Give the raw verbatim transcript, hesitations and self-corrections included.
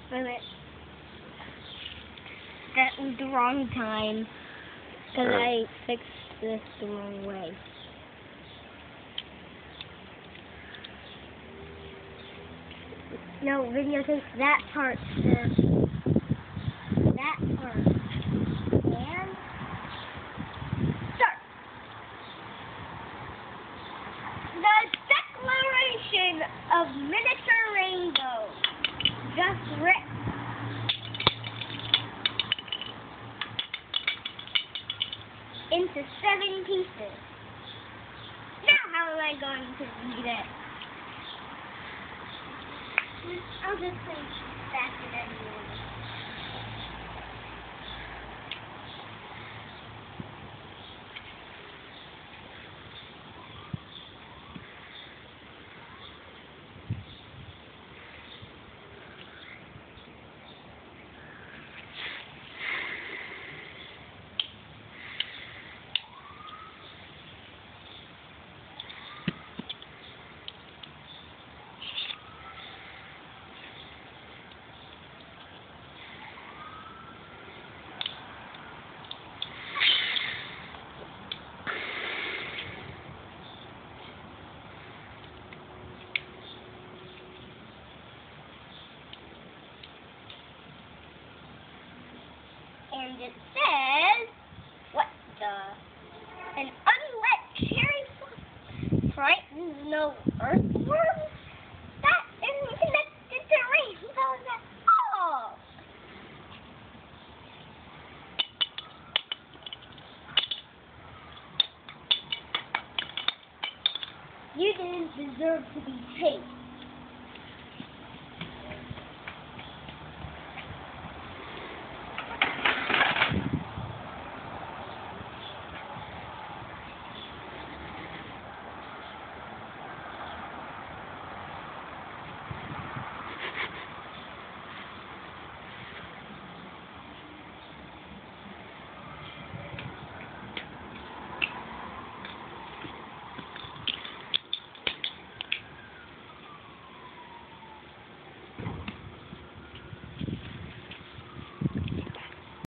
Wait a minute. That was the wrong time. Because Uh. I fixed this the wrong way. No, videotape that part first. That part. And start. The Declaration of Miniature Rainbow. Just ripped. Into seven pieces. Now how am I going to read it? I'll just say back it anyway. And it says, what the? An unwet cherry frightens no earthworm? That isn't connected to rainbows at all. You didn't deserve to be chased.